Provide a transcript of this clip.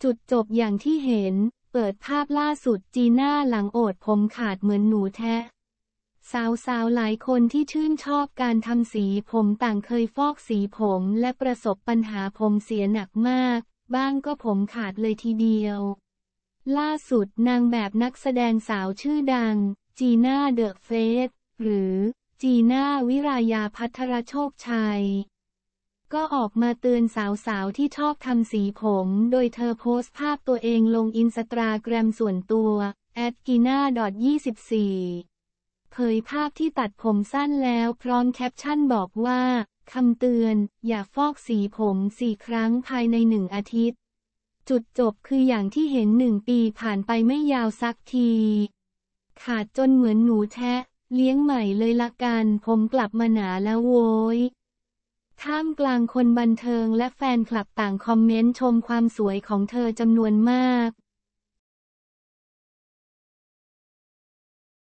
จุดจบอย่างที่เห็นเปิดภาพล่าสุดจีน่าหลังโอดผมขาดเหมือนหนูแทะสาวๆหลายคนที่ชื่นชอบการทำสีผมต่างเคยฟอกสีผมและประสบปัญหาผมเสียหนักมากบ้างก็ผมขาดเลยทีเดียวล่าสุดนางแบบนักแสดงสาวชื่อดังจีน่าเดอะเฟสหรือจีน่าวิรายาภัทรโชคชัยก็ออกมาเตือนสาวๆที่ชอบทำสีผมโดยเธอโพสต์ภาพตัวเองลงอินสตาแกรมส่วนตัว@gina.24เผยภาพที่ตัดผมสั้นแล้วพร้อมแคปชั่นบอกว่าคำเตือนอย่าฟอกสีผม4 ครั้งภายใน1 อาทิตย์จุดจบคืออย่างที่เห็น1 ปีผ่านไปไม่ยาวสักทีขาดจนเหมือนหนูแทะเลี้ยงใหม่เลยละกันผมกลับมาหนาแล้วโว้ยท่ามกลางคนบันเทิงและแฟนคลับต่างคอมเมนต์ชมความสวยของเธอจำนวนมาก